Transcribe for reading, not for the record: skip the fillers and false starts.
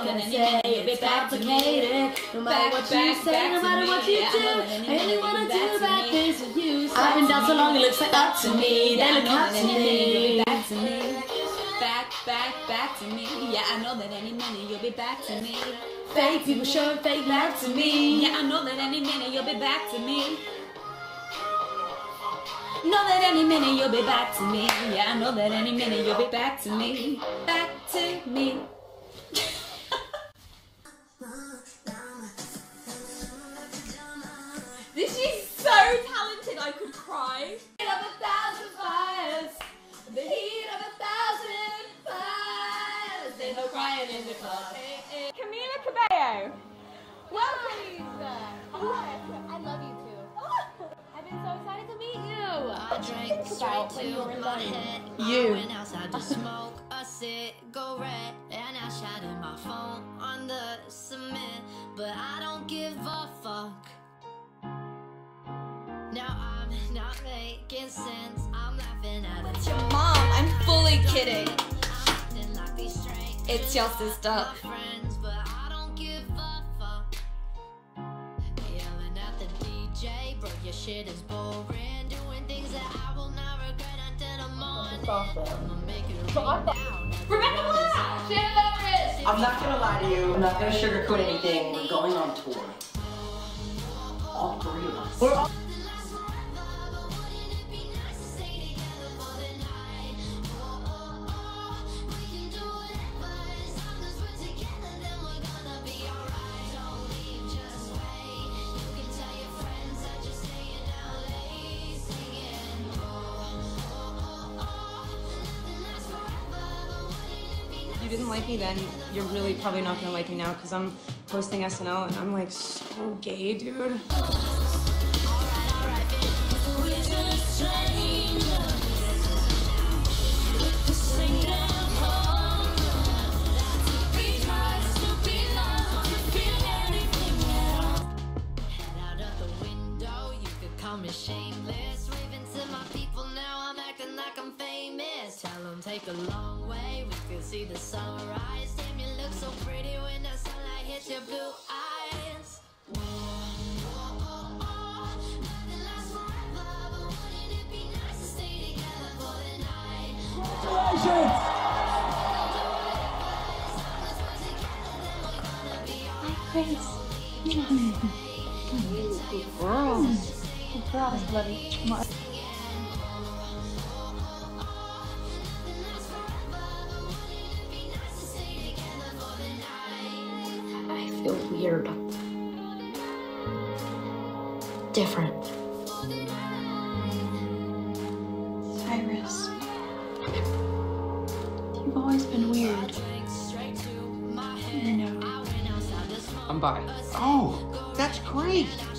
gonna say it's complicated. No matter what you say, no matter what you do, I only wanna do bad things with you. I've been down so long, it looks like up to me. They look up to me. Back to me. Back to me. Yeah, I know that any minute you'll be back to me. Fake people showing fake love to me. Yeah, I know that any minute you'll be back to me. Know that any minute you'll be back to me. Yeah, I know that any minute you'll be back to me. Back to me. This is so talented, I could cry. Heat of 1,000 fires. The heat of 1,000 fires. There's no crying in the club. Camila Cabello. Welcome. I love you too. I've been so excited to meet you. I drank straight to my head. You. I went outside to smoke a cigarette, and I shattered my phone on the cement. But I don't give a fuck. Now I'm not making sense. I'm laughing at it. Mom, I'm fully kidding. It's your sister. Friends, but I don't give a fuck. Yelling at the DJ, bro, your shit is boring. Doing things that I will not regret until the morning. I'ma make it rain down. Rebecca Black! Shannon I'm not gonna lie to you. I'm not gonna sugarcoat anything. We're going on tour. All three of us. We're all You didn't like me then, you're really probably not gonna like me now because I'm hosting SNL and I'm like so gay, dude. Shameless, raving to my people now. I'm acting like I'm famous. Tell them take a long way. We can see the sunrise. Damn, you look so pretty when the sunlight hits your blue eyes. Nothing lasts forever, but wouldn't it be nice to stay together for the night? Congratulations! Good girl. Good girl, bloody. I feel weird. Different. Cyrus. You've always been weird. You know. I'm bi. Oh, that's great.